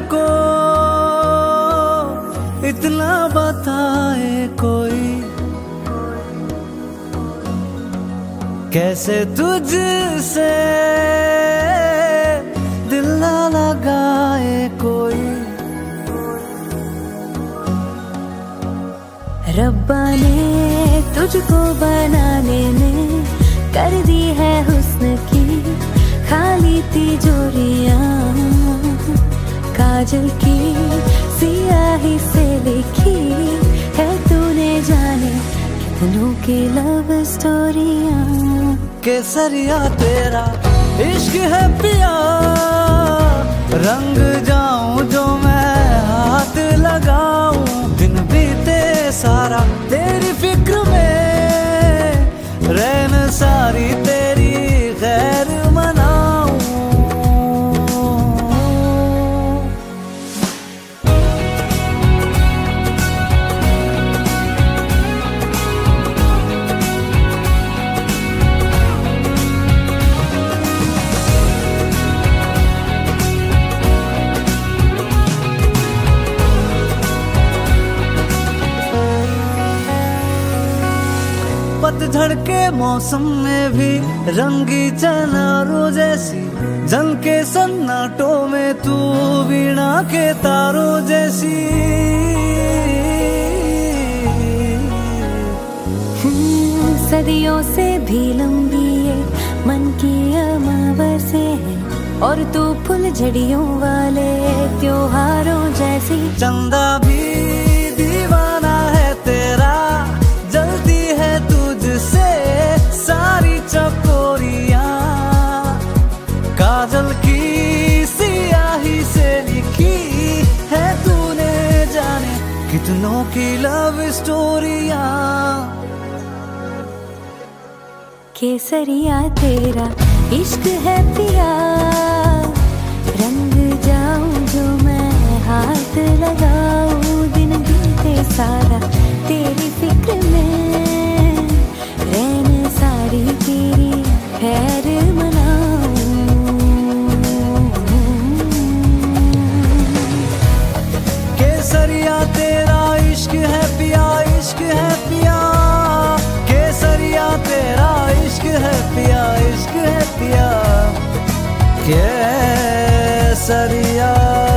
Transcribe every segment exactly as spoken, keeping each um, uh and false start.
को इतना बताए कोई, कैसे तुझसे दिल ना लगाए कोई। रब्बा ने तुझको बनाने में कर दी है हुस्न की खाली तिजोरियां, काजल की सियाही से लिखी है तूने जाने कितनों की लव स्टोरियां। केसरिया तेरा इश्क है पिया, रंग जाऊं जो मैं हाथ लगाऊं, दिन बीते सारा तेरी फिक्र में, रहन सारी तेरी खैर मनाऊं। पतझड़ के मौसम में भी रंगी चनारों जैसी, जंग के सन्नाटों में तू वीणा के तारों जैसी। सदियों से भी लंबी ये मन की अमावस्या है, और तू फुल झड़ियों वाले त्योहारों जैसी। चंदा भी दीवाना है तेरा, जल्दी है तुझसे सारी चकोरियां, काजल की सियाही से लिखी है तूने जाने कितनों की लव स्टोरियां। केसरिया तेरा इश्क है पिया, रंग जाऊं जो मैं हाथ लगाऊं, दिन बीते सारा तेरी फिक्र में, रहने सारी तेरी खैर मनाऊं। केसरिया तेरा इश्क है पिया, इश्क है पिया, केसरिया तेरा इश्क है पिया, इश्क है पिया, केसरिया।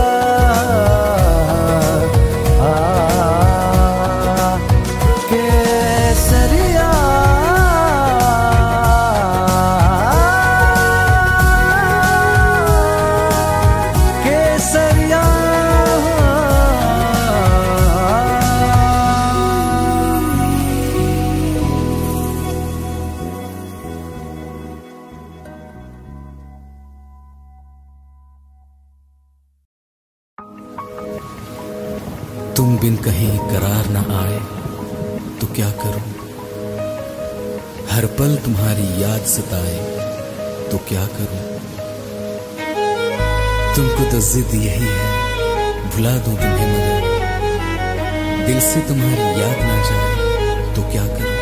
तुम बिन कहीं करार न आए तो क्या करूं, हर पल तुम्हारी याद सताए तो क्या करूं। तुमको तो जिद यही है भुला दूं तुम्हें, मगर दिल से तुम्हारी याद ना जाए तो क्या करूं।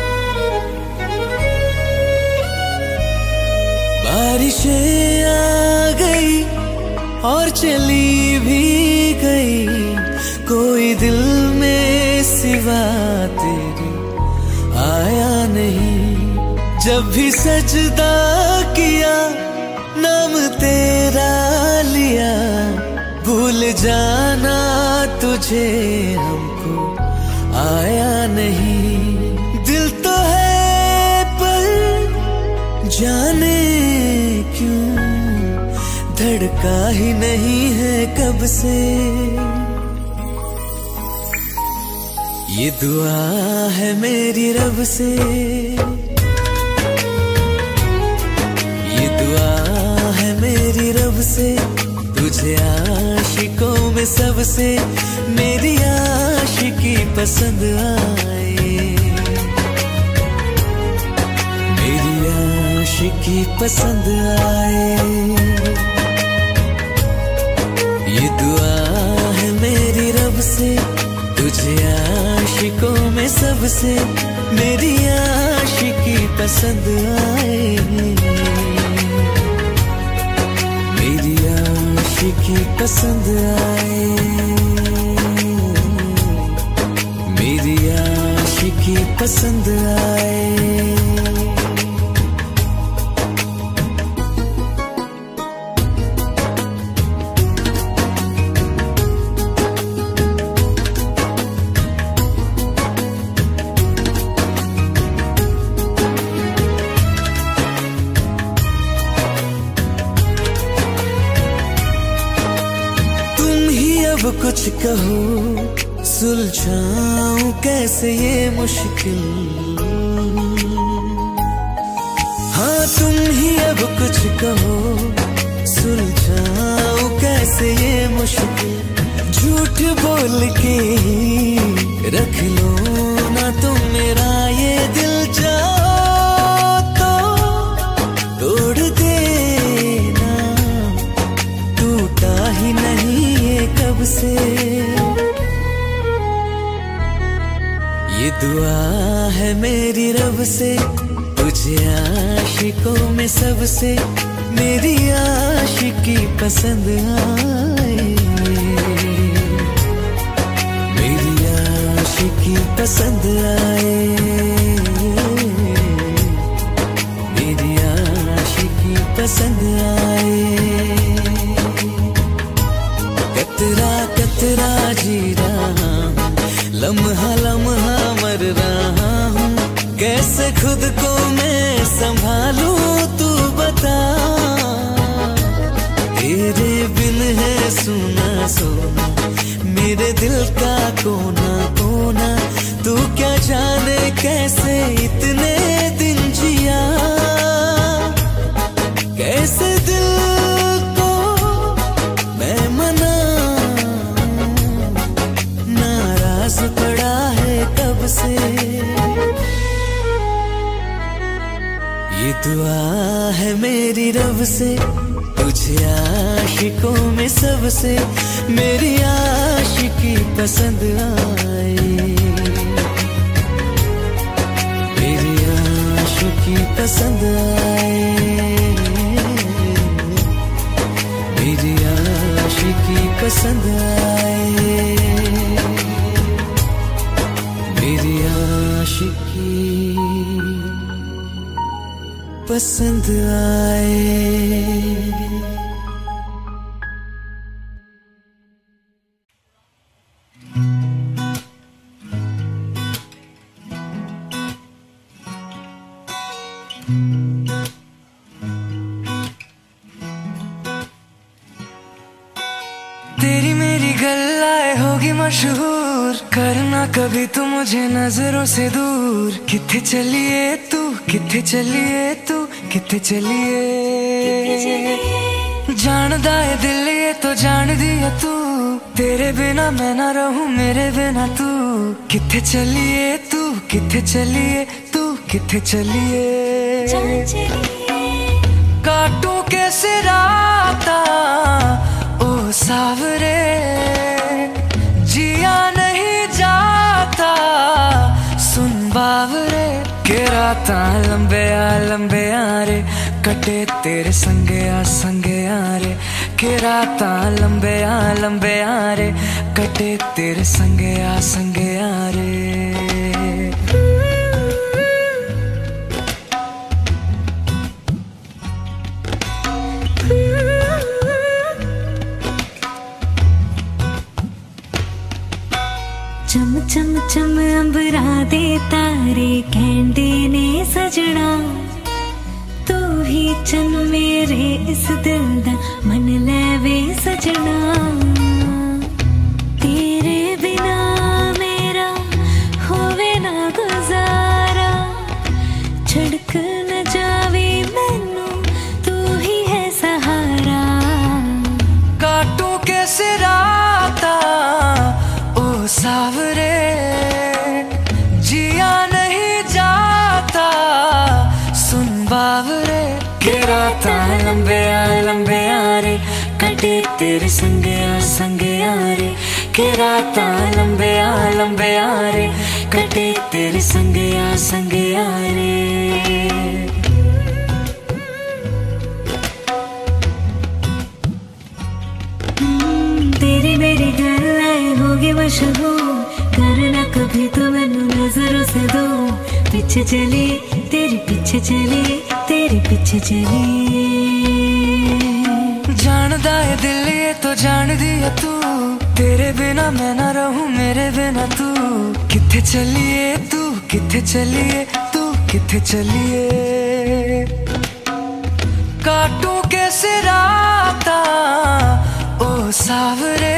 बारिशें आ गई और चली भी गई, कोई दिल में सिवा तेरी आया नहीं। जब भी सजदा किया नाम तेरा लिया, भूल जाना तुझे हमको आया नहीं। दिल तो है पर जाने क्यों धड़का ही नहीं है कब से। ये दुआ है मेरी रब से, ये दुआ है मेरी रब से, तुझे आशिकों में सबसे मेरी आशिकी पसंद आए, मेरी आशिकी पसंद आए। ये दुआ है मेरी रब से, तुझे आशिकों में सबसे मेरी आशिकी पसंद आए, मेरी आशिकी आशिकी पसंद आए, मेरी आशिकी पसंद आए। कुछ कहो सुलझाऊं कैसे ये मुश्किल, हाँ तुम ही अब कुछ कहो सुलझाऊं कैसे ये मुश्किल। झूठ बोल के रख लो ना तुम मेरा ये दिल, जाओ तो तोड़ देना, टूटा ही नहीं कब से। ये दुआ है मेरी रब से, तुझे आशिकों में सबसे मेरी आशिकी पसंद आए, मेरी आशिकी पसंद आए, मेरी आशिकी पसंद आए। कतरा कतरा जी रहा हूँ, लम्हा लम्हा मर रहा हूँ, कैसे खुद को मैं संभालूं तू बता। तेरे बिन है सुना सोना मेरे दिल का कोना कोना, तू क्या जाने कैसे इतने दिन जिया, कैसे दिल पड़ा है कब से। ये दुआ है मेरी रब से, तुझे आशिकों में सबसे मेरी आशिकी पसंद आए, मेरी आशिकी पसंद आए, मेरी आशिकी पसंद आए, मेरी आशिकी पसंद आए। तेरी मेरी गल्लाए होगी मशहूर, करना कभी तू मुझे नजरों से दूर। किथे चलिए तू किथे चलिए तू किथे चलिए, जानदा है दिल ये तो जान दिया तू, तेरे बिना मैं ना रहूं मेरे बिना तू। किथे चलिए तू किथे चलिए तू किथे चलिए, काटूं कैसे राता ओ सावरे, जिया नहीं जाता सुन बावरे। के राता लंबे आ लंबे आ रे, कटे तेरे संगे आ संगे आ रे। के राता लंबे आ लंबे आ रे, कटे तेरे संगे आ संगे आ रे। चम चम चम अंबरा दे तारे कहंदे ने सजना, तू ही चन मेरे इस दिल दा मन लेवे सजना। तेरे बिना मेरा होवे ना गुजारा, छड़क न जावे मैनू तू ही है सहारा। काटूं कैसे राता ओ सावरे, जिया नहीं जाता सुन बावरे। के राता लंबे आ लंबे आ रे, कटे तेरे संगे आ संगे आ रे। के राता लंबे आ लंबे आ रे, कटे तेरे संगे आ संगे आ रे। मशहूर करना कभी तो मैनू नजरों से दो पीछे चली तेरे पीछे चली तेरे पीछे चली जानदा है दिल ये तो जान दिया तू तेरे बिना मैं ना रहूं मेरे बिना तू किथे चलिए तू किथे चलिए तू किथे चलिए काटू कैसे राता ओ सावरे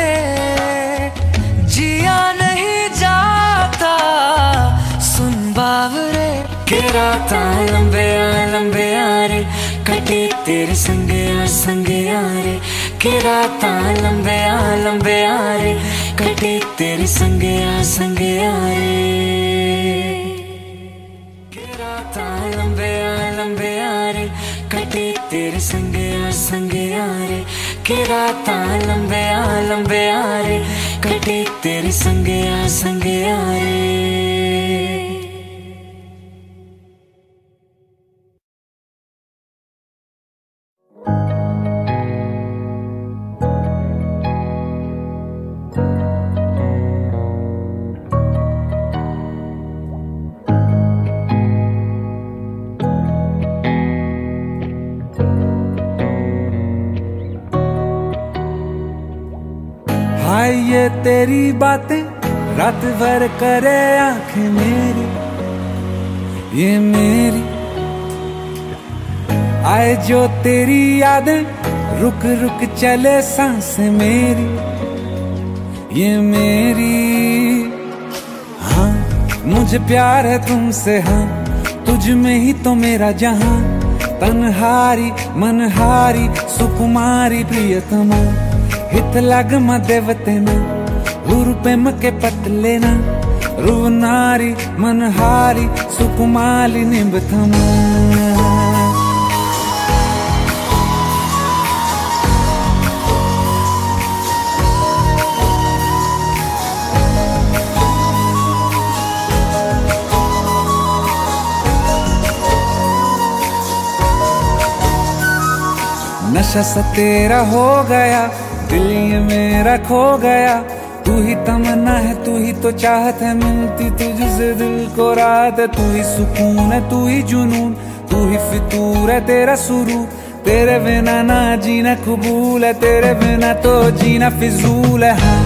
जिया नहीं जाता सुन बावरे के राता लंबे आ लंबे आ रे कटे तेरे संगे आ संगे आ रे के राता लंबे आ लंबे आ रे कटे तेरे संगे आ संगे आ रे के राता लंबे आ लंबे आ रे कटे तेरे संगे आ संगे आ रे के राता लंबे आ लंबे आ रे कटे तेरे संगे आ संगे आ रे हाय ये तेरी बातें रात भर करे आंखें मेरी ये मेरी आए जो तेरी यादें रुक रुक चले सांसें मेरी ये मेरी हाँ मुझे प्यार है तुमसे हाँ तुझ में ही तो मेरा जहां तन्हारी मनहारी सुकुमारी प्रियतमा हित लग मदेवतेना हुरुपेम के पतलेना रुवनारी मनहारी सुकुमाली निबथमा नशा सा तेरा हो गया दिल ये मेरा खो गया तू ही तमन्ना है तू ही तो चाहत है मिलती तुझसे दिल को रात है तू ही सुकून है तू ही जुनून तू ही फितूर है तेरा सुरूर तेरे बिना ना जीना कबूल है तेरे बिना तो जीना फिजूल है हाँ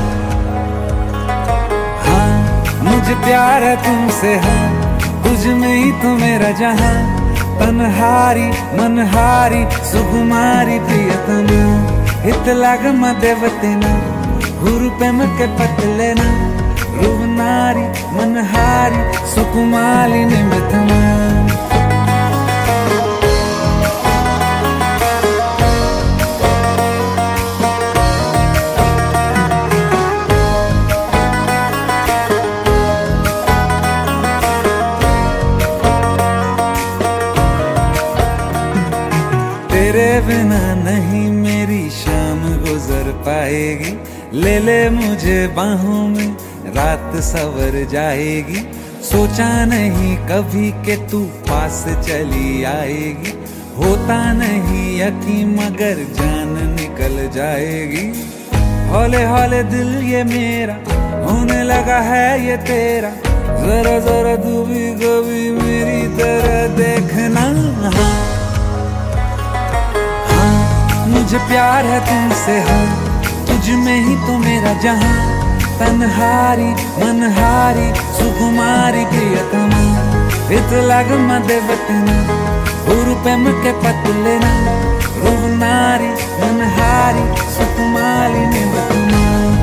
हाँ मुझे प्यार है तुमसे हाँ तुझ में ही तो मेरा जहां तन्हारी मनहारी सुकुमारी प्रियतमा हित लग मदेवतेना हुरुपेम के पतलेना रुवनारी मनहारी सुकुमाली निबथमा तेरे बिना नहीं मेरी शाम गुजर पाएगी ले ले मुझे बाहों में रात सवर जाएगी सोचा नहीं कभी के तू पास चली आएगी होता नहीं यकीन मगर जान निकल जाएगी हौले हौले दिल ये मेरा होने लगा है ये तेरा जरा जरा तू भी कभी मेरी तरह देखना हाँ मुझे प्यार है तुमसे हाँ तुझ में ही तो मेरा जहां तन्हारी मनहारी सुकुमारी प्रियतमा हित लग मदेवतेना हुरुपेम के पतलेना रुवनारी मनहारी सुकुमारी निबथमा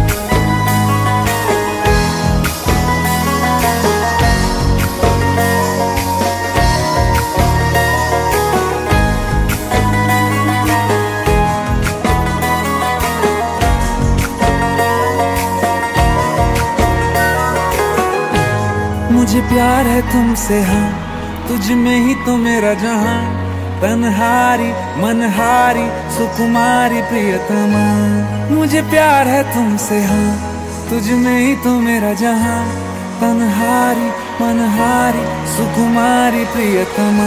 मुझे प्यार है तुमसे हाँ तुझ में ही तो मेरा जहां तन्हारी मनहारी सुकुमारी प्रियतमा मुझे प्यार है तुमसे हाँ तुझ में ही तो मेरा जहां तन्हारी मनहारी सुकुमारी प्रियतमा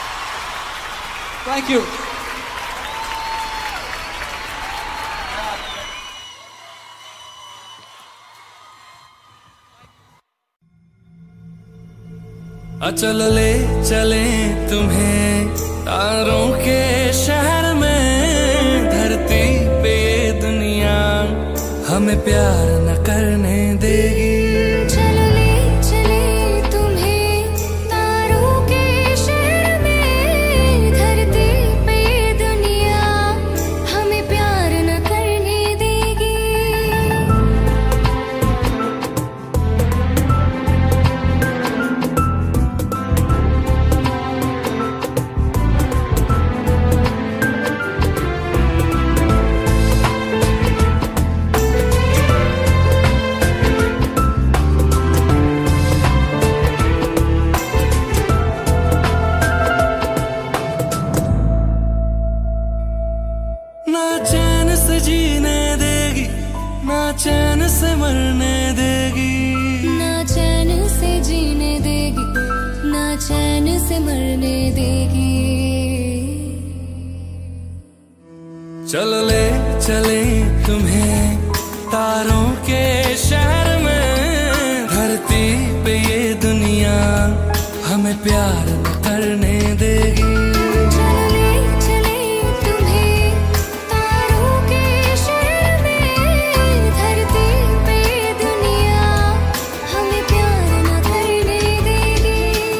Thank you. चल ले चले तुम्हें तारों के शहर में, धरती पे ये दुनिया हमें प्यार न करने देगी। चलो ले चले तुम्हें तारों के शहर में, धरती पे ये दुनिया हमें प्यार न करने देगी। ना चैन से जीने देगी, ना चैन से मरने देगी, ना चैन से जीने देगी, ना चैन से मरने देगी। चल ले चले तुम्हें तारों के शहर में, धरती पे ये दुनिया हमें प्यार न करने देगी। चलो ले चले तुम्हें तारों के शहर में, धरती पे ये दुनिया हमें प्यार न करने देगी।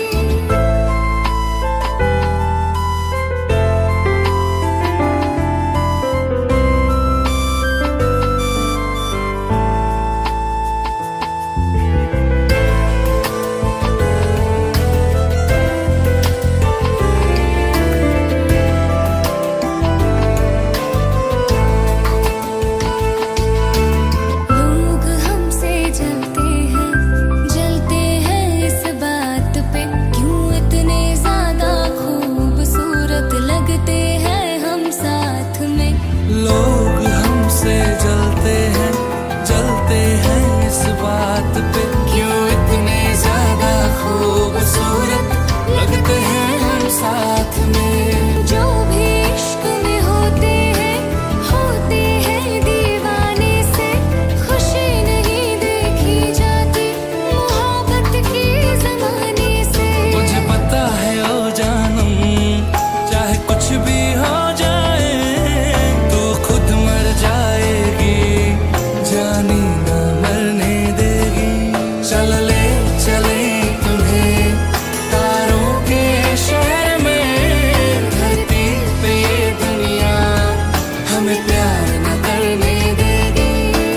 लोग हमसे जलते हैं, जलते हैं इस बात पे, क्यों इतने ज्यादा खूबसूरत लगते हैं हम साथ में। लोग हमसे जलते हैं, जलते हैं इस बात पे, क्यों इतने ज्यादा खूबसूरत लगते हैं हम साथ में। जो भी इश्क में होते हैं, होते हैं दीवाने से, खुशी नहीं देखी जाती मोहब्बत के जमाने से। मुझे पता है ओ जानम, चाहे कुछ भी हो जाए, तू खुद मर जाएगी, जानी ना मरने देगी। चल ले चले तुम्हें तारों के शहर में, धरती पे ये दुनिया हमें प्यार न करने देगी।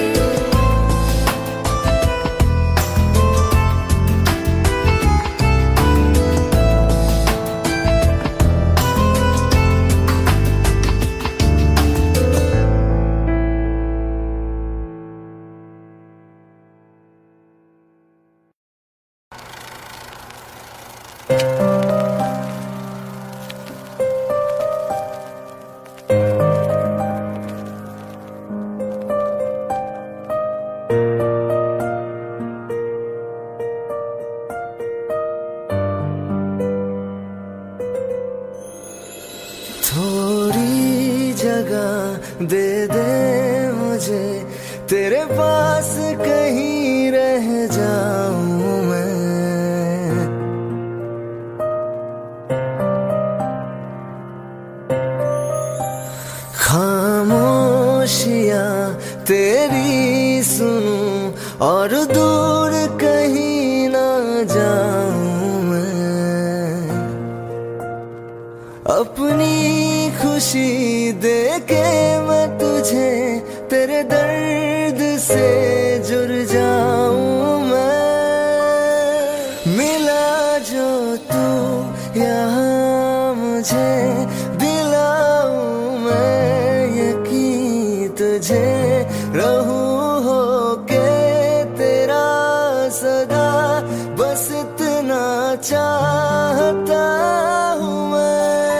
थोड़ी जगह दे दे मुझे, तेरे पास कहीं रह जाऊं मैं। खामोशियां तेरी सुनूं और दूर कहीं ना जाऊं मैं। अपनी खुशी दे के मैं तुझे तेरे दर्द से जुड़ जाऊं मैं। मिला जो तू यहाँ मुझे, दिलाऊं मैं यकीन तुझे, रहूं होके तेरा सदा, बस इतना चाहता हूँ मैं।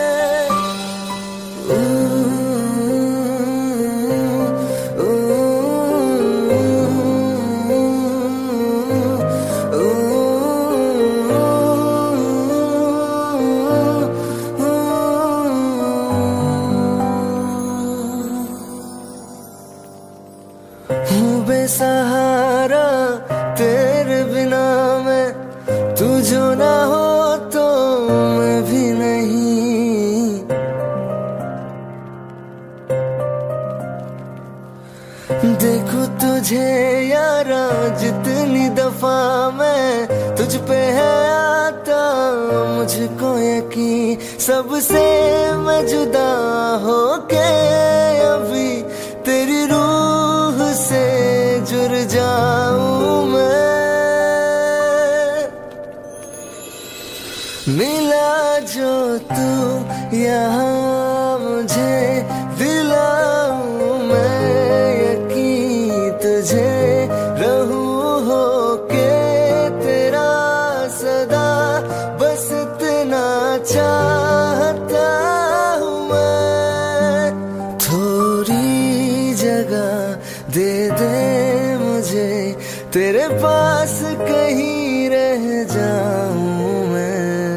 हूँ बेसहारा तेरे बिना मैं, तू जो ना हो देखूं तुझे यारा जितनी दफा मैं तुझ पे है आता, मुझको यकीन सबसे मैं जुदा होके अभी तेरी रूह से जुड़ जाऊं मैं। मिला जो तू यहाँ मुझे दिलाऊं मैं यकीन तुझे रहूं होके तेरा सदा, बस इतना चाहता हूँ मैं। थोड़ी जगह दे दे मुझे तेरे पास कहीं रह जाऊं मैं।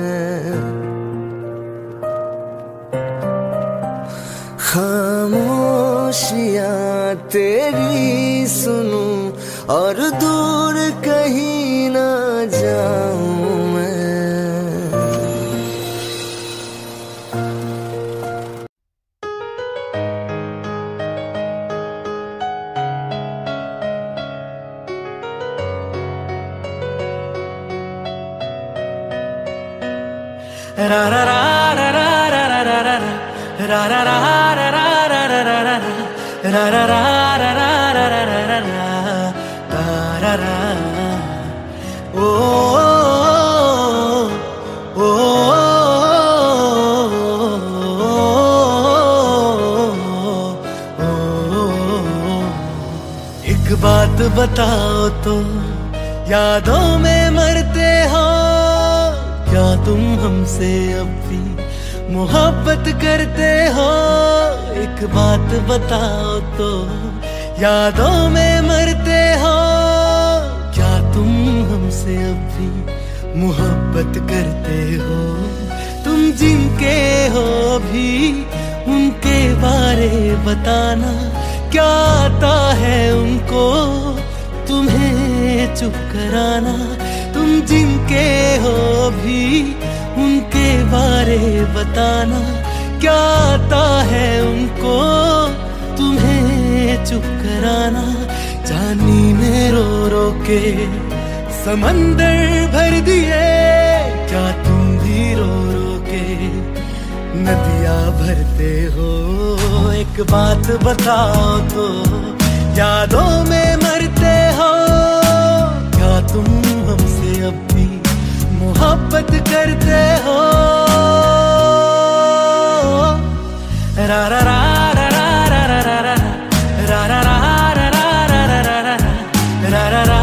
खामोशियाँ तेरी सुनूं और दूर कहीं ना जाऊं मैं। रा रा रा रा रा रा रा रा रा रा रा रा रा रा रा रा। ओ ओ एक बात बताओ तो यादों में मरते हो क्या तुम हमसे अब भी मोहब्बत करते हो? एक बात बताओ तो यादों में मरते हो क्या तुम हमसे अब भी मोहब्बत करते हो? तुम जिनके हो भी उनके बारे बताना, क्या आता है उनको तुम्हें चुप कराना? तुम जिनके हो भी उनके बारे बताना, क्या आता है उनको तुम्हें चुप कराना? जानी में रो रो के समंदर भर दिए, क्या तुम भी रो रो के नदियाँ भरते हो? एक बात बताओ तो यादों में मरते हो क्या तुम हमसे अब भी मोहब्बत करते हो? रा रा रा रा रा रा रा रा रा रा रा रा रा रा रा रा रा रा रा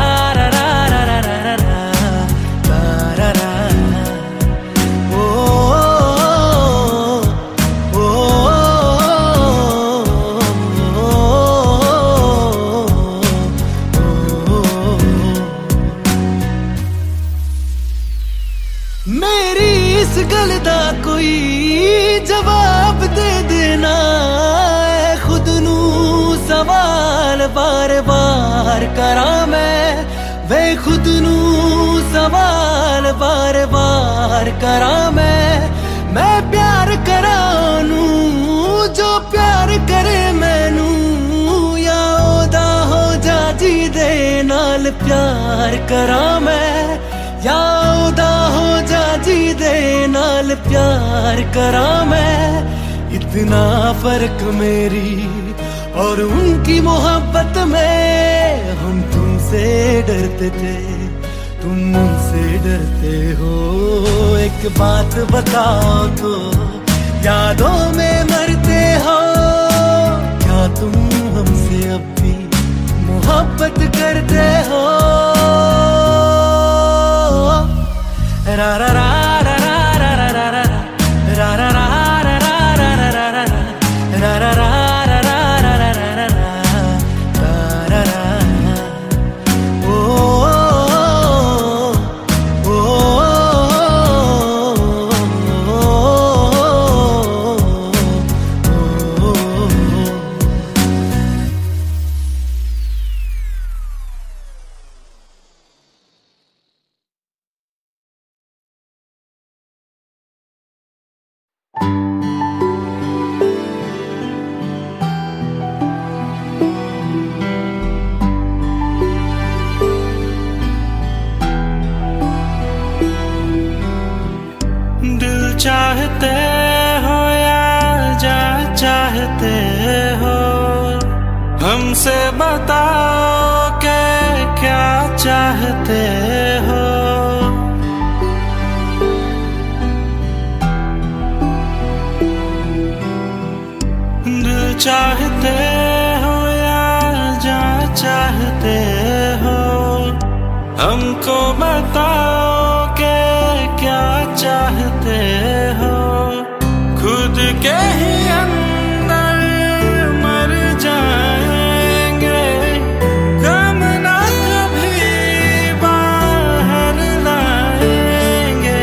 गलदा कोई जवाब दे देना, खुद नू सवाल बार बार करा मैं, वे खुद नू सवाल बार बार करा मैं। मैं प्यार करा नू जो प्यार करे मैनू, या ओदा हो जा जी दे नाल प्यार करा मैं, या ओदा हो जा जी दे नाल प्यार करा मैं। इतना फर्क मेरी और उनकी मोहब्बत में, हम तुमसे डरते थे तुम मुझसे डरते हो। एक बात बताओ तो यादों में मरते हो क्या तुम हमसे अब भी मोहब्बत करते हो? रा रा रा रा रा रा रा रा रा रा रा चाहते हो या जा चाहते हो, हमको बताओ के क्या चाहते हो। खुद के ही अंदर मर जाएंगे, गम ना कभी बाहर लाएंगे।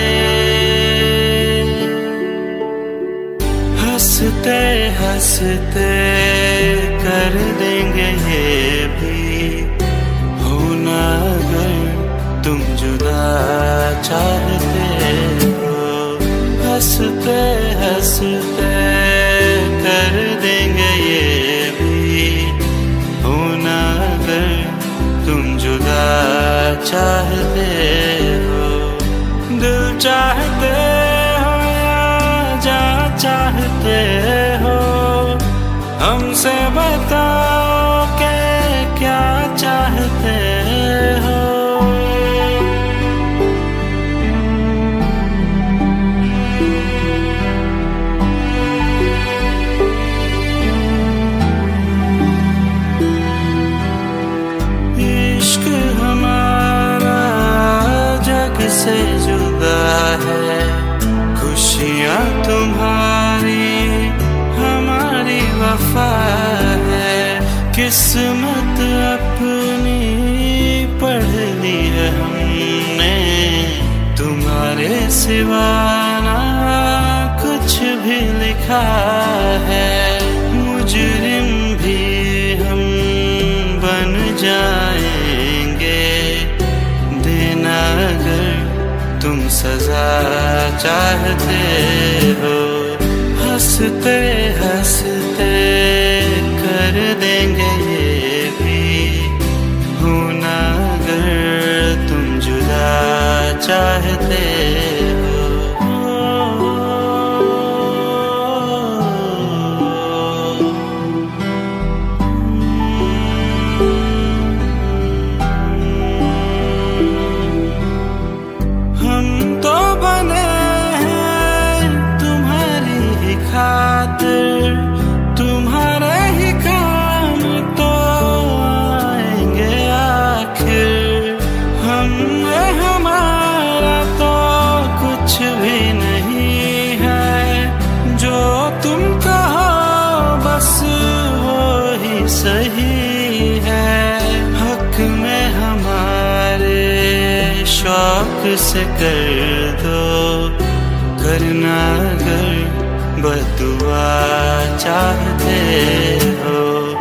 हंसते हंसते कर देंगे ये भी, होना अगर तुम जुदा चाहते हो। हंसते हंसते कर देंगे ये भी, होना अगर तुम जुदा चाहते हो। दिल चाहते हो या जा चाहते हो, हमसे बताओ के क्या चाहते हो। इश्क हमारा जग से जुदा है, खुशियाँ तुम्हारी हमारी वफा है। किस्मत अपनी पढ़ ली है हमने, तुम्हारे सिवा ना कुछ भी लिखा है। मुजरिम भी हम बन जाएंगे, देना अगर तुम सजा चाहते हो। हंसते हंसते कर देंगे ये भी, होना अगर तुम जुदा चाहते हो। हम तो बने हैं तुम्हारी ही खातिर, तुम्हारे ही काम तो आएंगे आखिर। हम हमारा तो कुछ भी नहीं है, जो तुम कहो बस वो ही सही है। हक में हमारे शौक से कर दो, करना अगर बदुआ चाहते हो।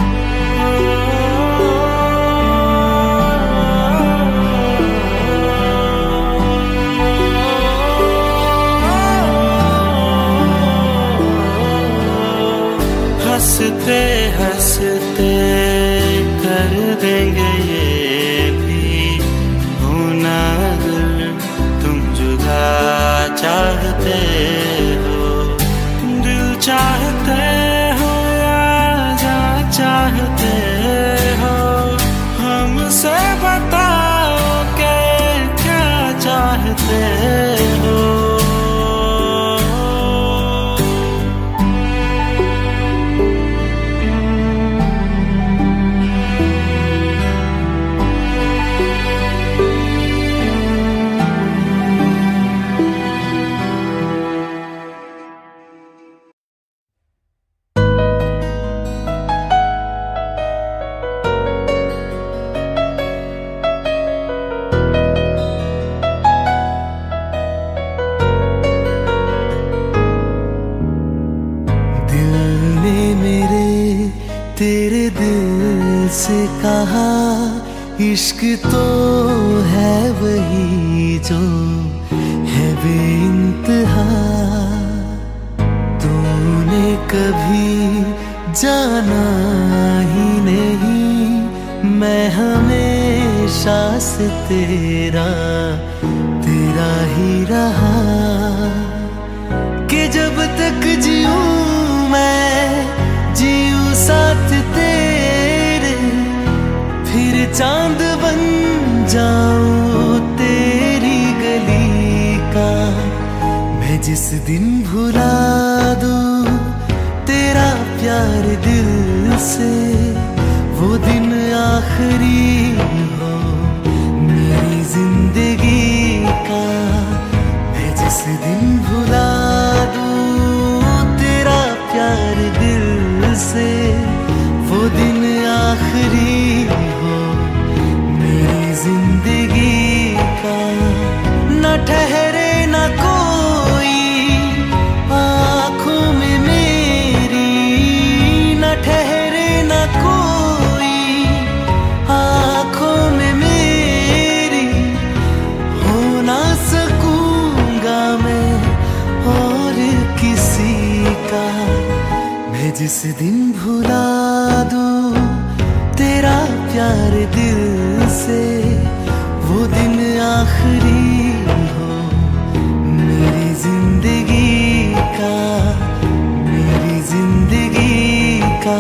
हंसते हंसते कर देंगे ये भी, होना अगर तुम जुदा चाहते हो। दिल चाहते हो या जा चाहते हो, हमसे बताओ के क्या चाहते हो। तेरे दिल से कहा इश्क तो है वही जो है बेइंतहा। तूने कभी जाना ही नहीं, मैं हमेशा से तेरा तेरा ही रहा। कि जब तक जीऊं मैं जीऊं साथ तेरे, फिर चांद बन जाऊं तेरी गली का। मैं जिस दिन भुला दूं तेरा प्यार से वो दिन आखिरी हो मेरी जिंदगी का। मैं जिस दिन भुला दूं तेरा प्यार दिल से, वो दिन आखिरी हो मेरी जिंदगी का। न ठहरे न कोई आँखों में मेरी, न ठहरे न कोई आँखों में मेरी, हो ना सकूंगा मैं और किसी का। मैं जिस दिन भुला दूं तेरा प्यार दिल से, वो दिन आखिरी हो मेरी जिंदगी का, मेरी जिंदगी का।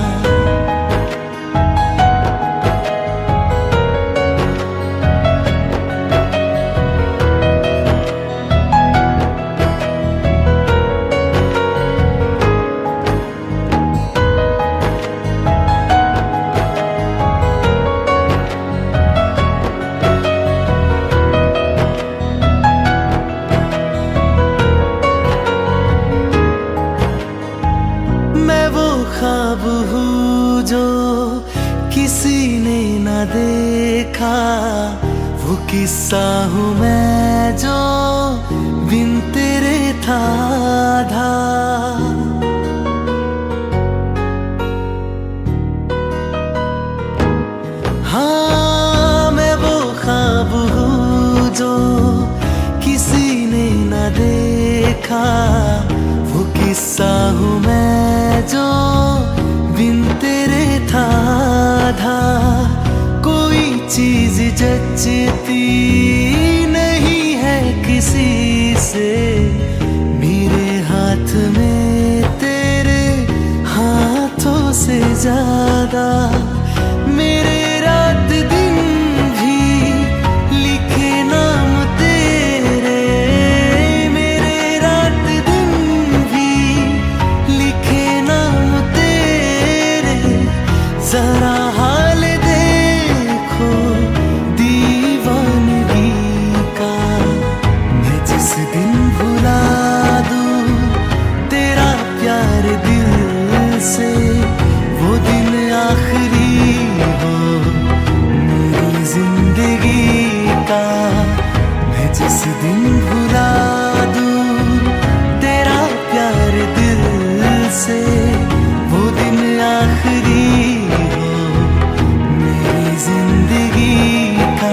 ख्वाब हूँ जो किसी ने न देखा, वो किस्सा हूँ मैं जो बिन तेरे था आधा। हाँ मैं वो ख्वाब हूँ जो किसी ने न देखा, वो किस्सा हूँ मैं जो बिन तेरे था आधा। कोई चीज जचती नहीं है किसी से, मेरे हाथ में तेरे हाथों से ज्यादा। मेरे रात दिन भी लिखे नाम तेरे, मेरे रात दिन भी लिखे नाम तेरे। जरा हाल देखो दीवानगी का। मैं जिस दिन भुला दूं तेरा प्यार दिल से, वो दिन आखिरी हो मेरी जिंदगी का। मैं जिस दिन भुला दूं तेरा प्यार दिल से, वो दिन आखिरी हो मेरी जिंदगी का।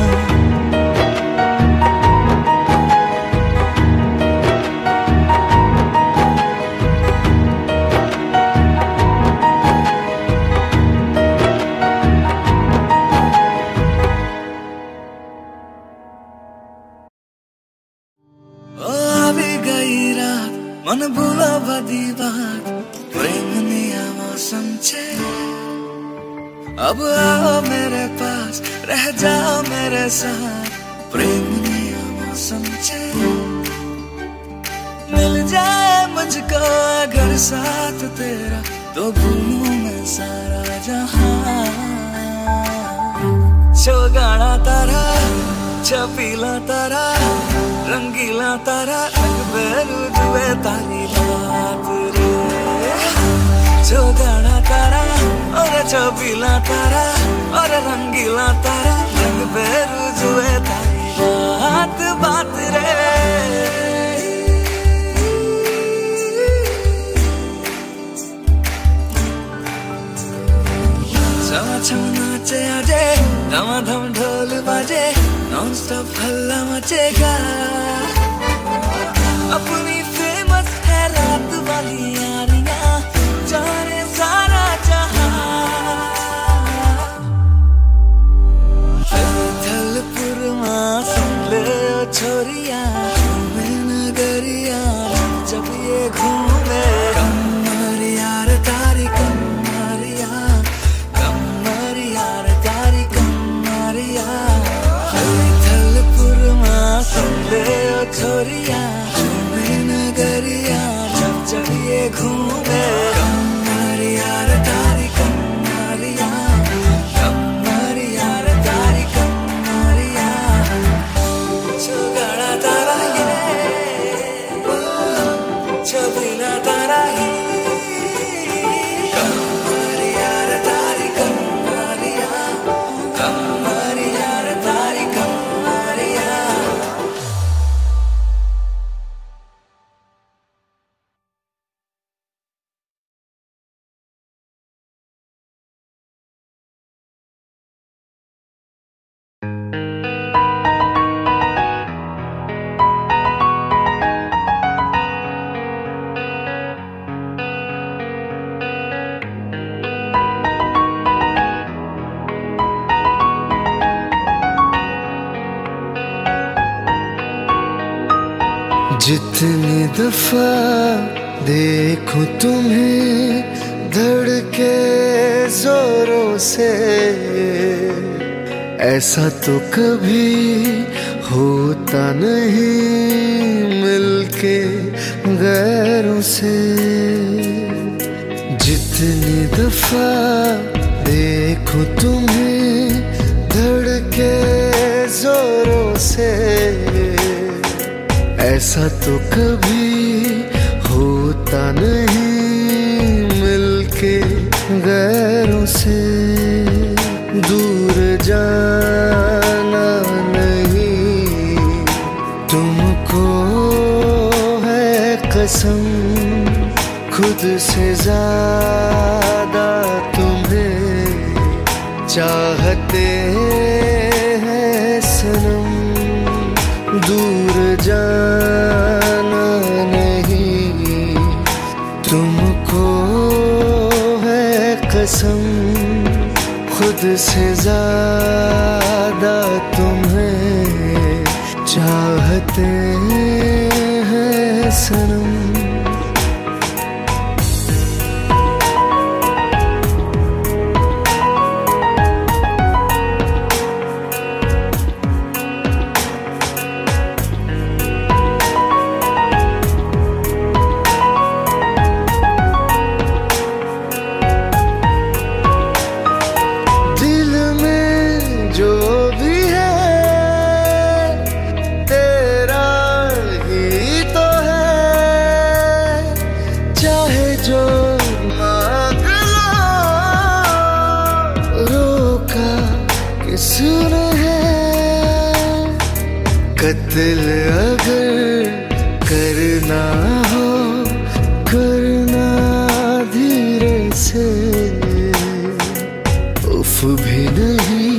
मन भूला बदी बात प्रेमनी मौसम छे। अब आओ मेरे पास रह जाओ मेरे साथ, प्रेमनी मौसम छे। मिल जाए मुझको अगर साथ तेरा, तो भूलूं मैं सारा जहां। चौगाना तारा छपीला तारा रंगीला तारा, रंग बेरू जुए तारी बात रे। चौगाना तारा और छपीला तारा और रंगीला तारा, रंग बेरू जुए तारी बात बात रे। चमा चम नाचे आजे, धमाधम ढोल बाजे, नॉन स्टॉप हल्ला मचेगा। अपनी फेमस है रात वाली यारियां, जाने सारा जहां। थलपुरमा सुन ले ओ छोरिया, घूमे नगरिया जब ये घूमे। कमर यार तारी कमरिया, कमर यार तारी कमरिया। थलपुरमा सुन ले ओ छोरिया, घूमे नगरिया जब जब ये घूमे। कमर यार तारी जितनी दफा देखूं तुम्हें धड़के जोरों से, ऐसा तो कभी होता नहीं मिलके गैरों से। जितनी दफा देखूं तुम्हें धड़के जोरों से, ऐसा तो कभी होता नहीं मिलके गैरों से। दूर जाना नहीं तुमको है कसम, खुद से ज्यादा तुम्हें चाहते हैं सनम। दूर जाना नहीं तुमको है कसम, खुद से ज्यादा तुम्हें चाहते हैं सनम। दिल अगर करना हो करना धीरे से, उफ भी नहीं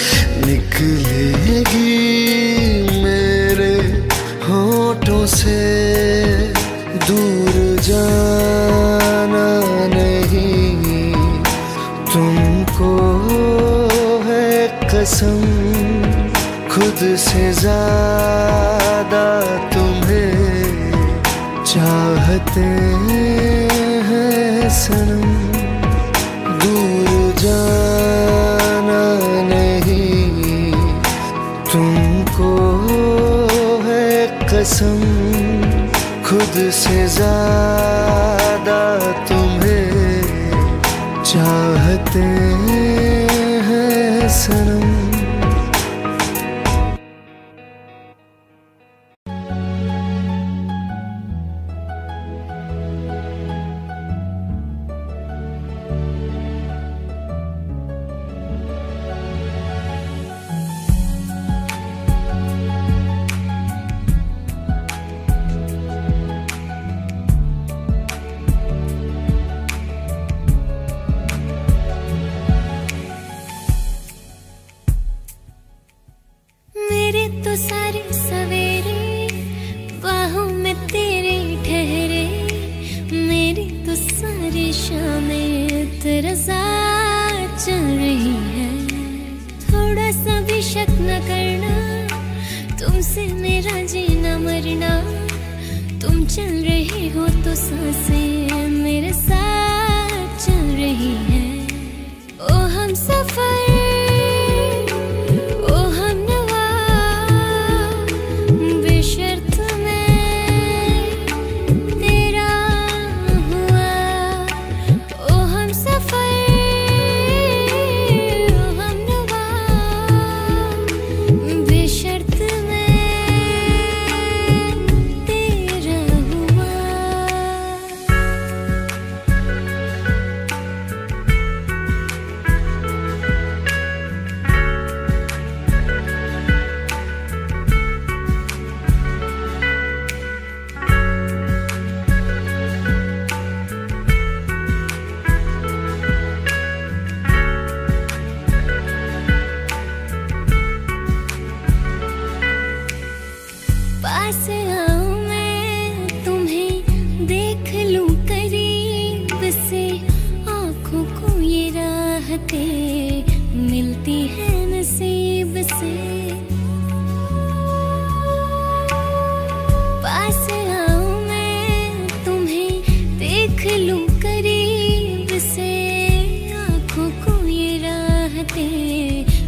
निकलेगी मेरे होठों से। दूर जाना नहीं तुमको है कसम, खुद से ज्यादा तुम्हें चाहते हैं सनम। दूर जाना नहीं तुमको है कसम, खुद से ज्यादा तुम्हें चाहते हैं सनम।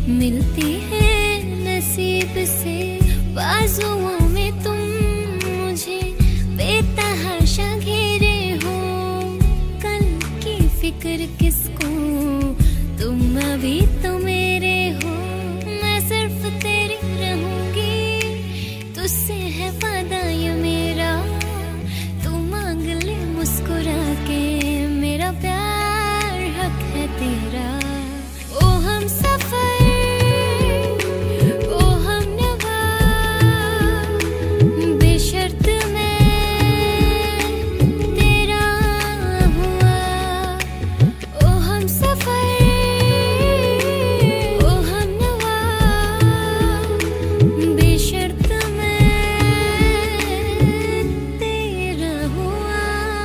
मिलती है नसीब से बाजुओं में तुम मुझे बेतहाशा घेरे हो। कल की फिक्र किसको, तुम अभी तो मेरे हो। मैं सिर्फ तेरी रहूंगी, तुझसे है वादा ये मेरा। तू मांग ले मुस्कुरा के, मेरा प्यार हक है तेरा। ओ हम सफर, ओ हम नवा, बेशर्त मैं तेरा हुआ। ओ हम सफर, ओ हम नवा, बेशर्त मैं तेरा हुआ।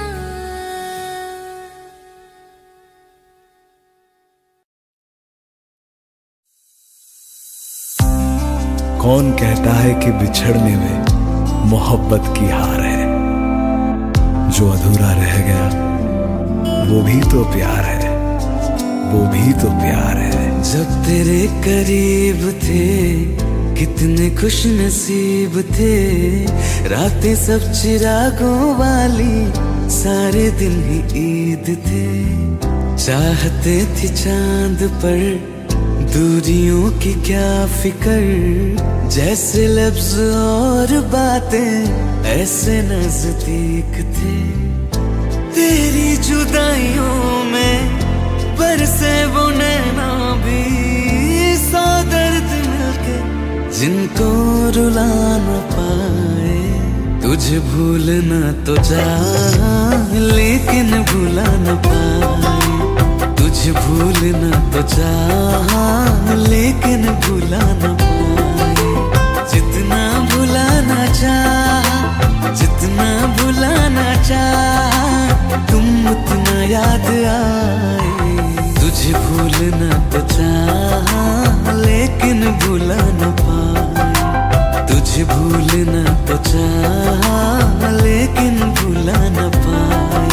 कौन कहता है कि बिछड़ने में मोहब्बत की हार है। जो अधूरा रह गया वो भी तो प्यार है, वो भी तो प्यार है। जब तेरे करीब थे कितने खुश नसीब थे। रातें सब चिरागों वाली, सारे दिन ही ईद थे। चाहते थे चांद पर, दूरियों की क्या फिकर। जैसे लफ्ज और बातें ऐसे नजदीक थे। तेरी जुदाइयों में बरसे वो नैना भी, सौ दर्द मिलके जिनको रुला न पाए। तुझे भूलना तो चाह लेकिन भुला न पाए। तुझे भूलना तो चाह लेकिन भुला न पाए। जितना भुलाना चाह, जितना भुलाना चाह, तुम उतना याद आए। तुझे भूलना तो चाह लेकिन भुला न पाए। तुझे भूलना तो चाह लेकिन भुला न पाए।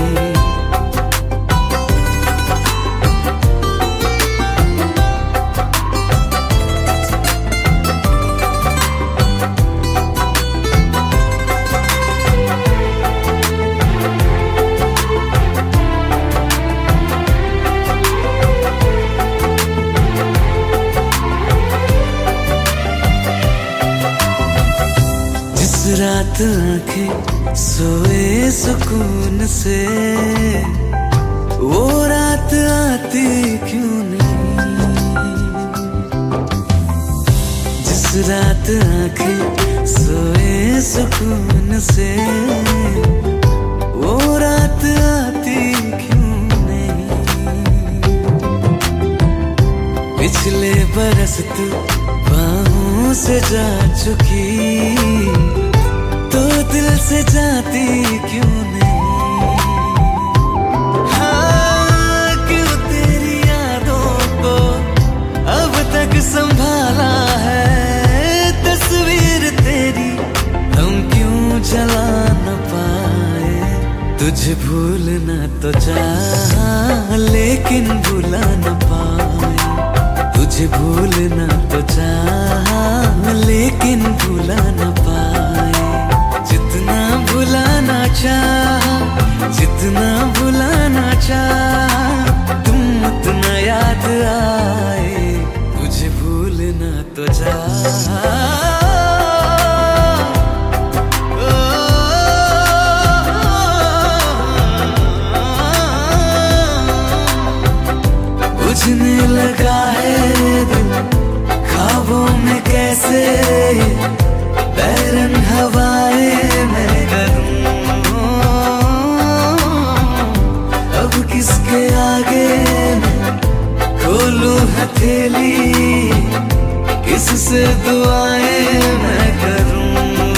रात आंखें सोए सुकून से, वो रात आती क्यों नहीं। जिस रात आंखें सोए सुकून से, वो रात आती क्यों नहीं। पिछले बरस तू बाहों से जा चुकी, तो दिल से जाती क्यों नहीं। हाँ, क्यों तेरी यादों को अब तक संभाला है। तस्वीर तेरी हम क्यों जला न पाए। तुझे भूलना तो चाह लेकिन भुला न पाए। तुझे भूलना तो चाह लेकिन भुला न पाए। जितना भुलाना चाह, जितना भुलाना चाह, तुम उतना याद आए। तुझे भूलना तो चाह। बुझने लगा है दिल ख्वाबों में कैसे, बैरन हवाएं मैं करूं। अब किसके आगे मैं खोलूं हथेली, किससे दुआएं मैं करूं।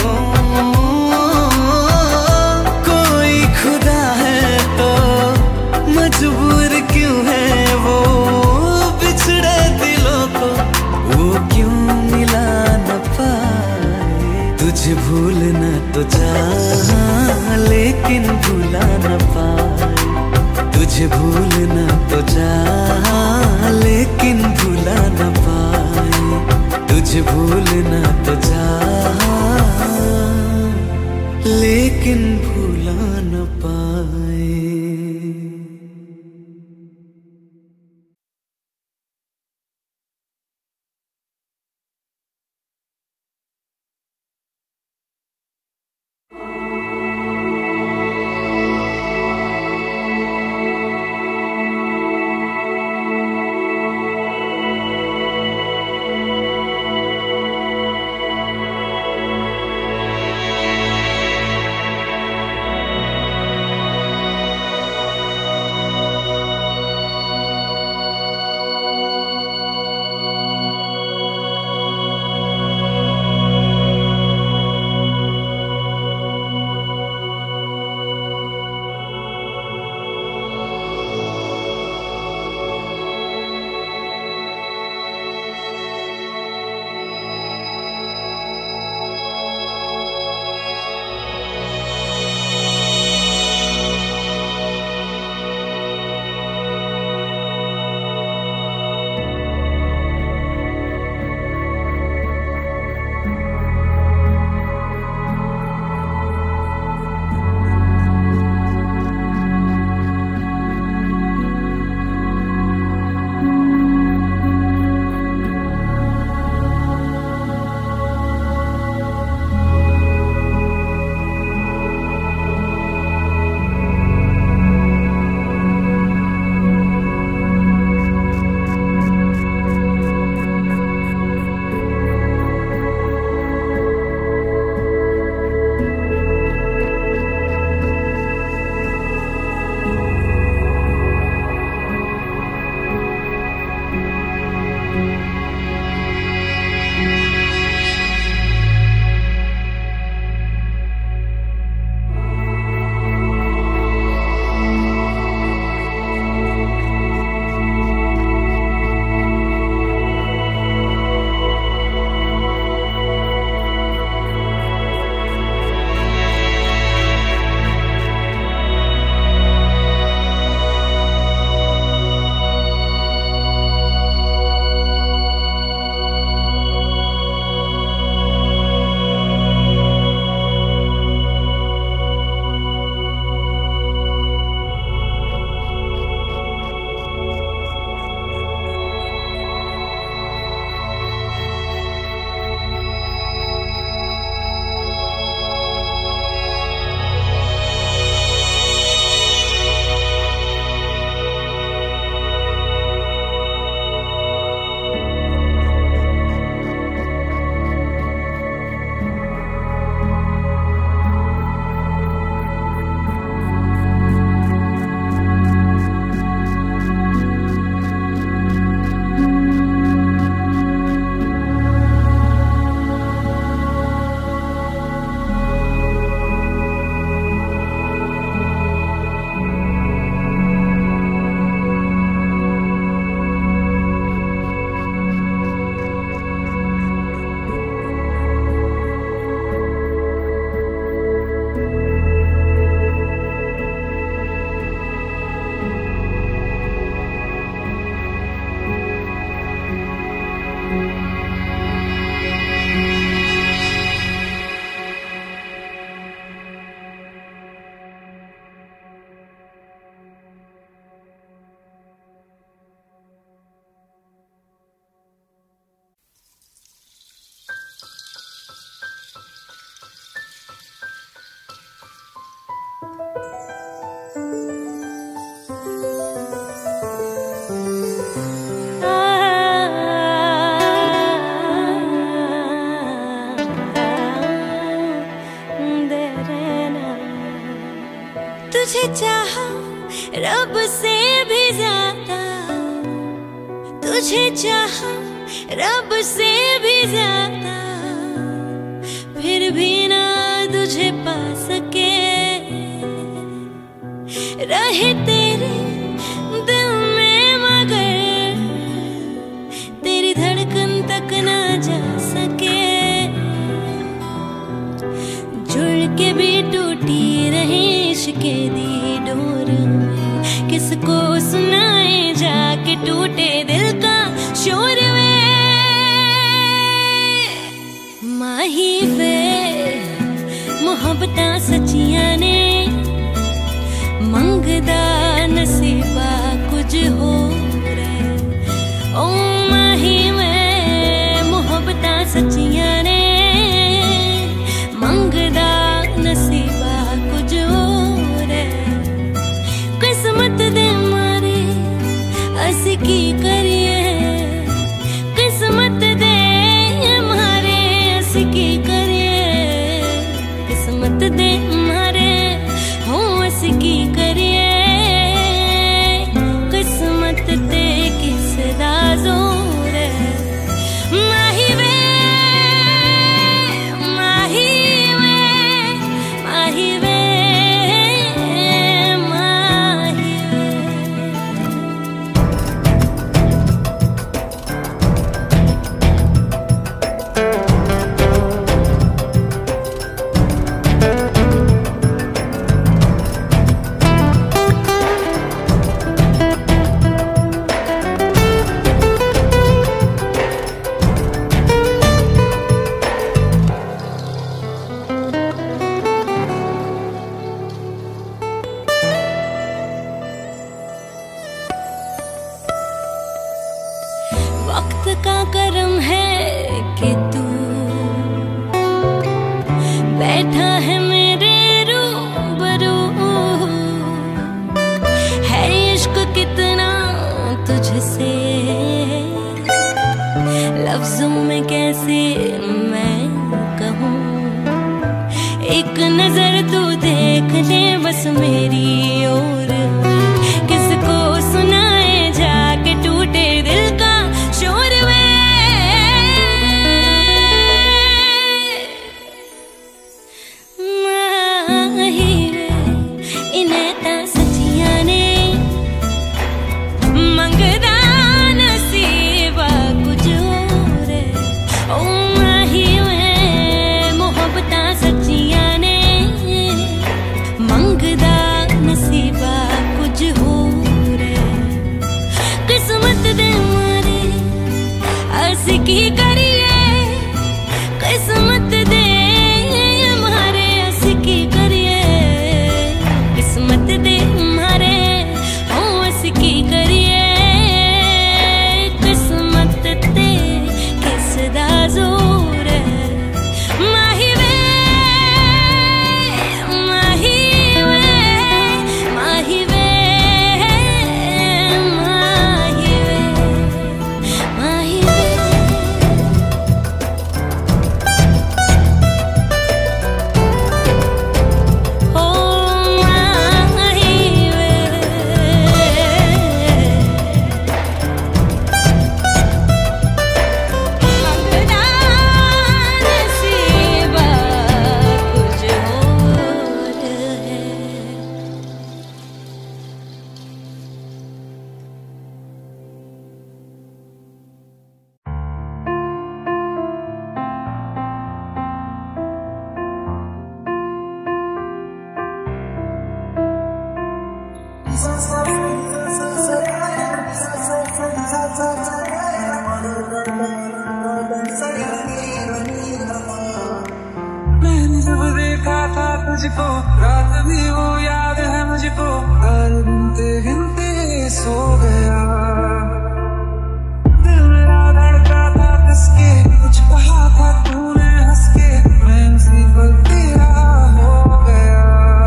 कोई खुदा है तो मजबूर क्यों है वो, बिछड़े दिलों को वो क्यों मिला न पाए। तुझे भूलना तो चाह लेकिन भुला न पाए। तुझे भूलना तो चाह लेकिन भुला न पाए। तुझे चाहा रब से भी ज्यादा, तुझे चाहा रब से भी ज्यादा, फिर भी ना तुझे पा सके, रहे तेरे दिल में मगर तेरी धड़कन तक ना जा सके, जुड़ के भी टूटी रहे इश्क़े दी डोर में, किसको सुनाए जाके टूटे दिल का शोर में। माही वे मोहब्बतां सच्चियां ने, मंगदा नसीबा कुछ हो रे, ओ माही वे मोहब्बतां सच्चियां ने, मंगदा नसीबा कुछ हो रे, किस्मत दे मारे असी की करिए, किस्मत दे मारे असी की करिए, किस्मत दे मारे हो असी की करिए, किस्मत ते किस दा जोर है। माही वे माही वे माही वे माही वे। वक्त का करम है कि तू बैठा है मेरे रूबरू, है इश्क कितना तुझसे लफ्जों में कैसे मैं कहूँ, एक नजर तू देख ले बस मेरी ओर, किसको सुनाए जाके टूटे दिल का शोर वे। माही वे इन्हें ता सच्चियां ने, मंगदा नसीबा कुछ और है, ओ माही वे मोहब्बतां सच्चियां ने, मंगदा नसीबा कुछ और है, किस्मत दे मारे असी की करिए, किस्मत दे मारे असी की करिए, किस्मत दे मारे हो असी की करिए, किस्मत ते किस दा जोर है। माही वे माही वे माही वे माही वे माही वे। ओ माही वे मंगदा नसीबा कुछ और है। मैंने जब देखा था तुझको, रात भी वो याद है मुझको, हर गिनते गिनते सो गया, दिल मेरा धड़का था किसके, कुछ कहा था तूने हंस के, मैं उसी पल तेरा हो गया,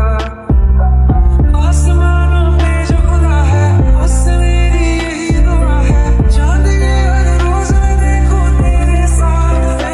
आसमानों में जो खुदा है उससे मेरी यही दुआ है, चांद के हर रोज मैं देखूं तेरे सामने।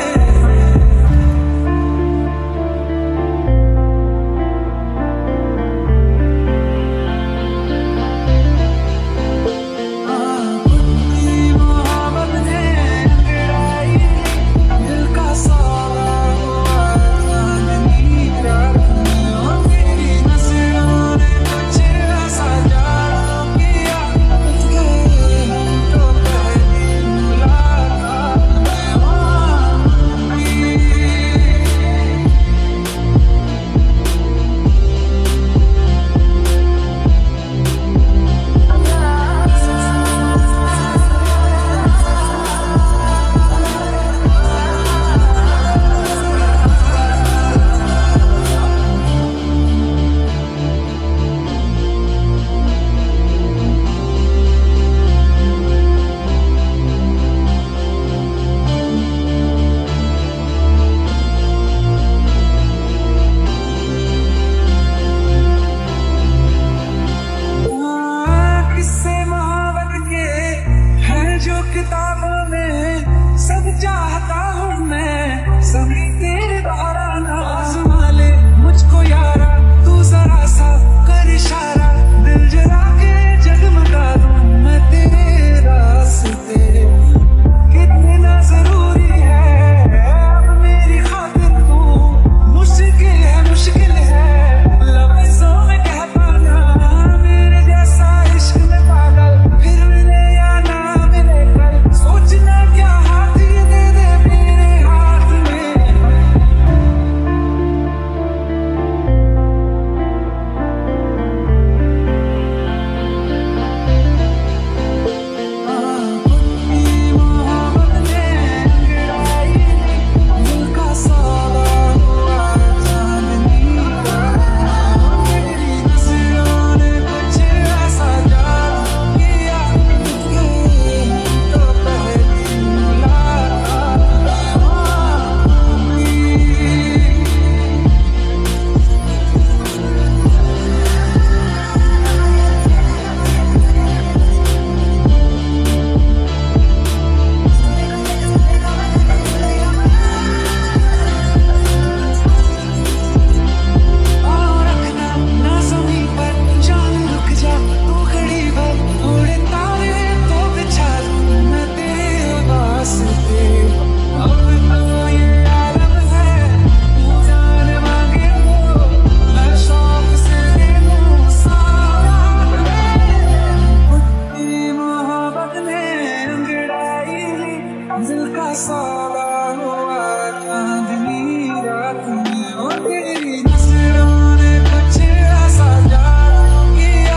दिल का सौदा हुआ चांदनी रात में ओ तेरी नजरों ने कुछ ऐसा जादू किया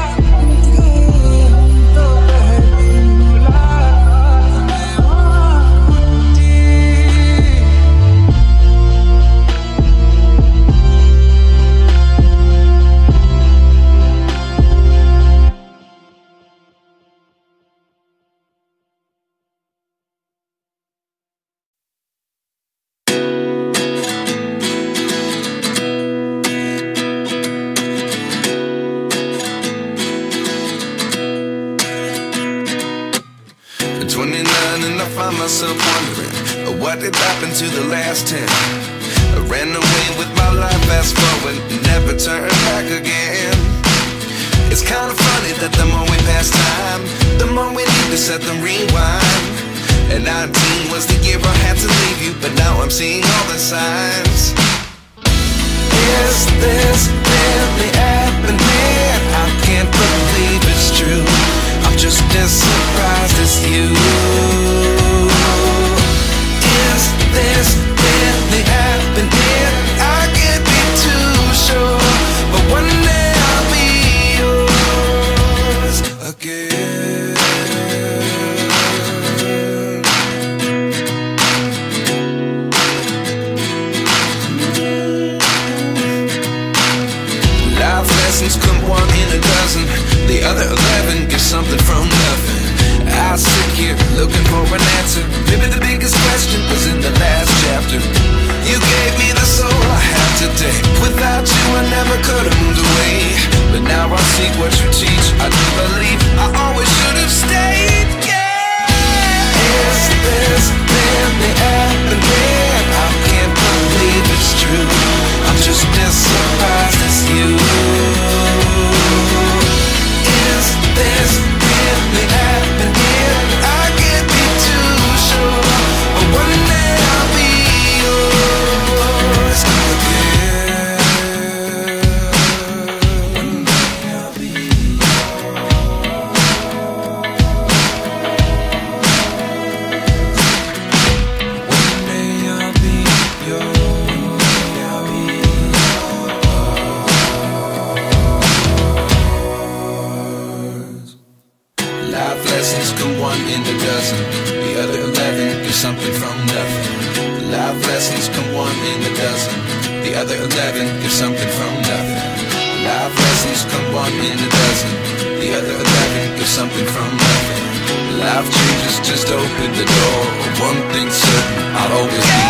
तो पहली मुलाकात में twenty-nine and I find myself wondering what did happen to the last ten. I ran away with my life, fast forward, never turn back again. It's kind of funny that the more we pass time, the more we need to set them rewind. And nineteen was the year I had to leave you, but now I'm seeing all the signs. Is this really happening? I can't believe it's true. I'm just as surprised as you. Is this really happening? I can't be too sure, but one day I'll be yours again. Life lessons come one in a dozen. The other eleven get something from nothing. I sit here looking for an answer. Maybe the biggest question was in the last chapter. You gave me the soul I have today. Without you I never could have moved away. But now I see what you teach. I do believe I always should have stayed. Yeah. Is this really happening? I can't believe it's true. I'm just as surprised as you. Is this really happening? I can't be too sure, but one day I'll be yours again. One day I'll be One day I'll be yours. I'll be Life lessons come one in a dozen. The other eleven get something from nothing. Life lessons come one in a dozen. The other eleven get something from nothing. Life lessons come one in a dozen. The other eleven get something from nothing. Life changes just open the door. One thing's certain, I'll always be